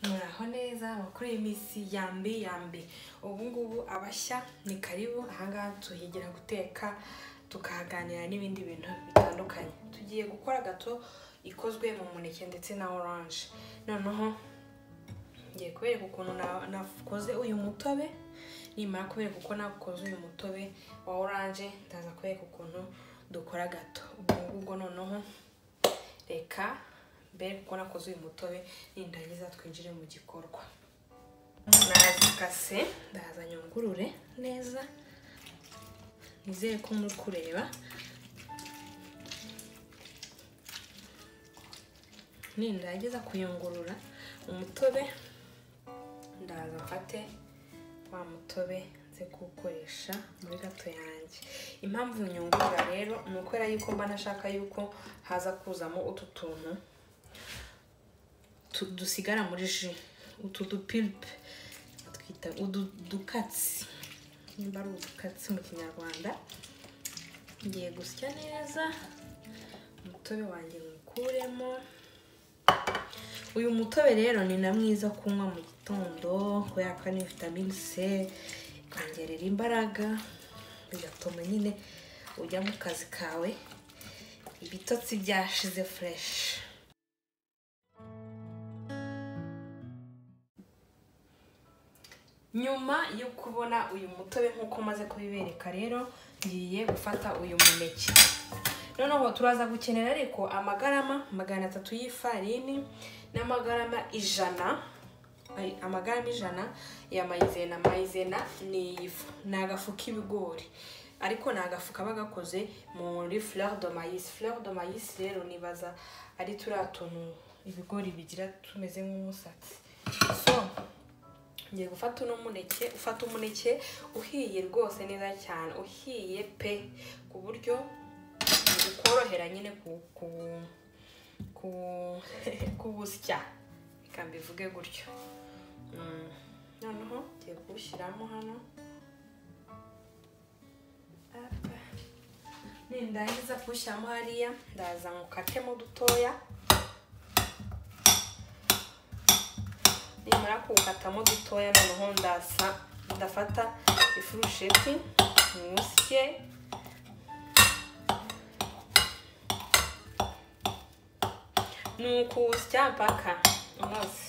muraho neza bakuri imisi yambi ubu ngubu abashya ni karibu ahangaha tuhigira guteka tukaganira n'ibindi bintu bitandukanye. Tugiye gukora gato ikozwe mu muneke ndetse na orange. Noneho ngiye kubereka ukuntu nakoze uyu mutobe, nimara kubereka uko nakoze uyu mutobe wa orange ndaza kubereka ukuntu dukora gato. Ubwo noneho reka mbere kuko nakoze uyu mutobe nindangiza twinjire mu gikorwa. Nazikase ndaza nyungurure neza, nizere ko muri kureba. Nindangiza kuyungurura umutobe ndaza mfate wa mutobe nze kuwukoresha muri gato yanjye. Impamvu nyungurura rero ni ukwera yuko mba nashaka yuko haza kuzamo utu tuntu dusigara muri ji, utu dupulpe twita udukatsi, nimba ari udukatsi mu kinyarwanda. Ngiye gusya neza umutobe wanjye mukuremo. Uyu mutobe rero ni na mwiza kunywa mu gitondo kubera ko ni vitamine C, kongerera imbaraga, bigatuma nyine ujya mu kazi kawe ibitotsi byashize fresh. Nyuma yo kubona uyu mutobe nkuko maze kubibereka rero ngiye gufata uyu muneke. Noneho turaza gukenera ariko amagarama 300 y'ifarini n'amagarama 100 ya maizena. Maizena ni ifu, nagafu k'ibigori ariko nagafuka bagakoze muri fleur de maïs. Fleur de maïs rero nibaza ari turatuntu ibigori bigira tumeze nk'umusatsi. So ngiye gufata uno muneke, ufata umuneke uhiye rwose neza cyane, uhiye pe ku buryo ukorohera nyine kubusya, ikambivuge gutyo. Noneho ngiye kuwushyiramo hano. Nindangiza kuwushyiramo hariya ndaza nkukatemo dutoya. Nimara kuwukatamo dutoya noneho ndafata ifurusheti nywusye. Nuko usya mpaka unoze.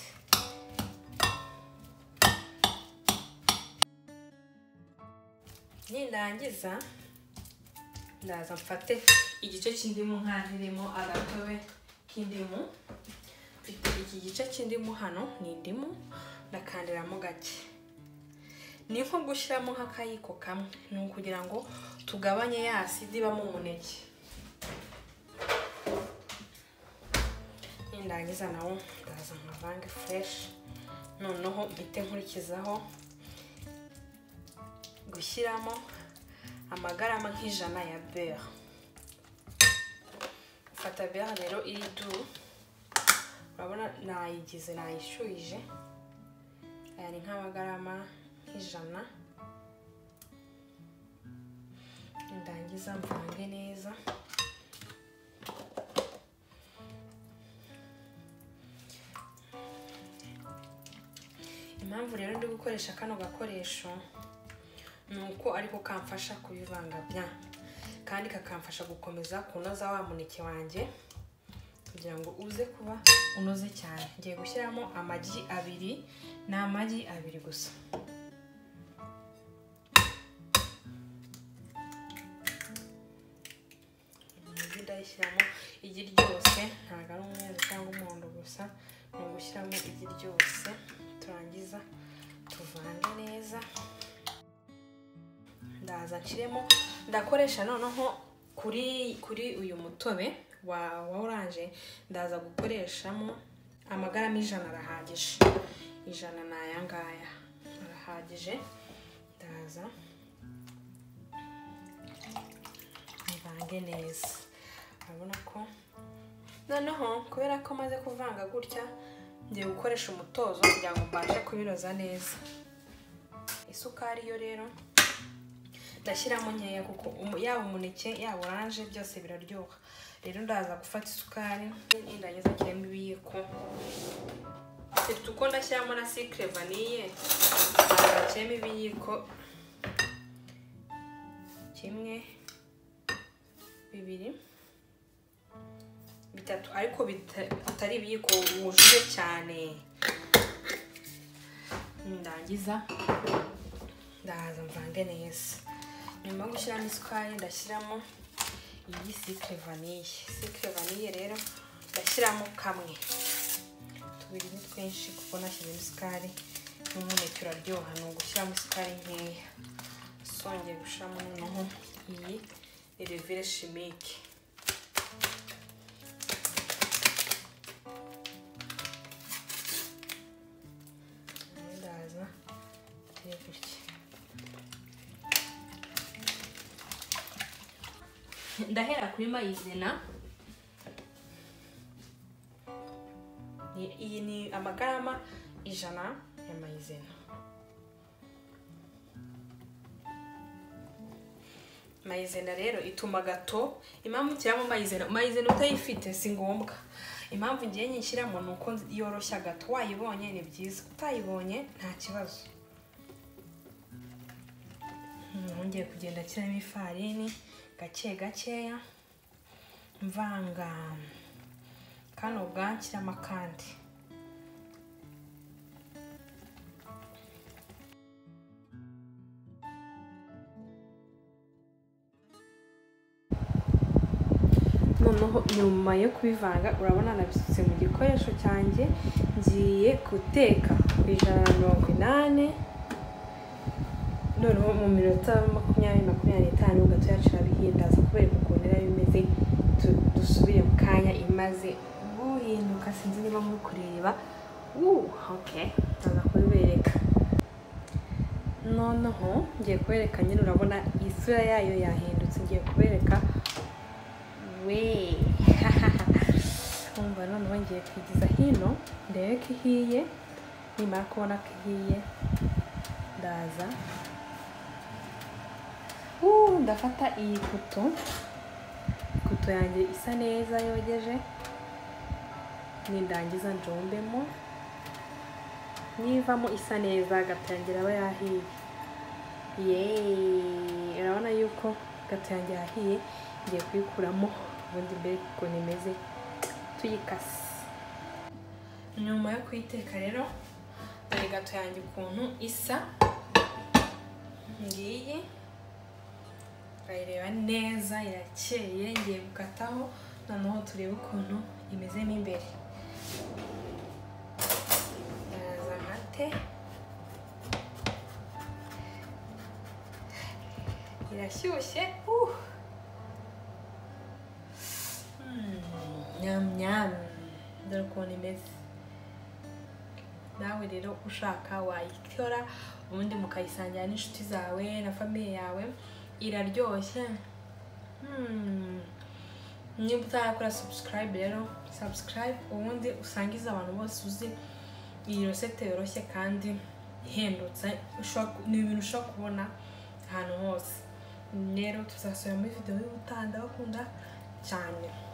Nindangiza ndaza mfate igice cy'indimu nkandirimo agatobe k'indimu. Mfite iki gice cy'indimu hano ni indimu ndakandiramo gake. Ni nko gushyiramo nk'akayiko kamwe, ni ukugira ngo tugabanye ya asidi iba mu muneke. Nindangiza nawo ndaza nkavange fresh. Noneho mpite nkurikizaho gushyiramo amagarama nk'ijana ya beurre. Fata beurre rero iri du, urabona nayigize nayishyuhije. Aya ni nk'amagarama nk'ijana. Ndangiza mvange neza. Impamvu rero ndi gukoresha kano gakoresho nuko ariko kamfasha kubivanga bya, kandi kakamfasha gukomeza kunoza wa muneke wanjye kugira ngo uze kuba unoze cyane. Ngiye gushyiramo amagi 2, ni amagi 2 gusa. Ndayishyiramo igi ryose, ntabwo ari umweru cyangwa umuhondo gusa, ni ugushyiramo igi ryose. Turangiza tuvange neza. Ndaza nshiremo, ndakoresha noneho kuri uyu mutobe wa orange ndaza gukoreshamo amagarama 100 arahagije. 100 na aya ngaya arahagije. Ndaza mvange neza. Urabona ko noneho kubera ko maze kuvanga gutya ngiye gukoresha umutozo kugira ngo mbashe kubiroza neza. Isukari yo rero ndashyiramo nkeya kuko yaba umuneke yaba orange byose biraryoha. Rero ndaza gufata isukari nindangiza kiremo ibiyiko. kuko ndashyiramo na secret vanille nacemo ibiyiko 1 2 3 ariko bitari ibiyiko wujuje cyane. Ndangiza ndaza mvange neza. Nyuma yo gushyiramo isukari ndashyiramo iyi secret vanille. Secret vanille rero ndashyiramo kamwe, 2 ni twinshi kuko nashyiramo isukari n'umuneke uraryoha, ni ugushyiramo isukari nkeya. Songeye gushyiramo noneho iyi ni levure chimique. Ndaza gutya. Ndahera kuri maizena. Iyi ni amagarama 100 ya maizena. Maizena rero ituma gato. Impamvu nshyiramo maizena utayifite si ngombwa. Impamvu ngiye nyishyiramo nuko yoroshya gato. Wayibonye ni byiza, utayibonye nta kibazo. Ngiye kugenda nshyiramo ifarini gake gakeya, mvanga kano bwanshyiramo akandi. Noneho nyuma yo kubivanga urabona nabisutse mu gikoresho cyanjye, ngiye guteka ku 180. Noneho mu minota 20-25 gato yacira bihindaza kubera ukuntu rero bimeze. Dusubire mu kanya imaze guhinduka, sinzi niba muri kureba. Okay, ndaza kubibereka. Noneho ngiye kubereka nyine, urabona isura yayo yahindutse. Ngiye kubereka umva. Noneho ngiye kwigiza hino ndebe ko ihiye. Nimara kubona ko ihiye ndaza ndafata iyi kuto yanjye isa neza yogeje, nindangiza njombemo. Nivamo isa neza gato yanjye aba yahiye. Urabona yuko gato yanjye yahiye. Ngiye kuyikuramo ubundi mbere kuko nimeze tuyikase. Nyuma yo kuyiteka rero dore gato yanjye ukuntu isa. Ngiyi urayireba neza, irakeye. Ngiye gukataho noneho turebe ukuntu imezemo imbere. Ndaza nkate. Irashyushye. Nyam. Dore ukuntu imeze. Nawe rero ushaka wayikora ubundi mukayisangira n'inshuti zawe na famiye yawe. Iraryoshye. Niba utarakora subscribe rero subscribe, ubundi usangiza abantu bose uzi iyi resete yoroshye kandi ihendutse. Ni ibintu ushobora kubona ahantu hose. Rero tuzasubira muri video y'ubutaha. Ndabakunda cyane.